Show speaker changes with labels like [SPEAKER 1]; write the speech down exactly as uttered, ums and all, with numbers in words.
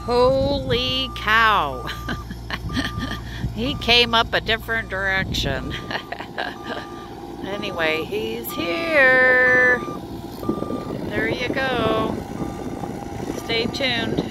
[SPEAKER 1] Holy cow! He came up a different direction. Anyway, he's here. There you go. Stay tuned.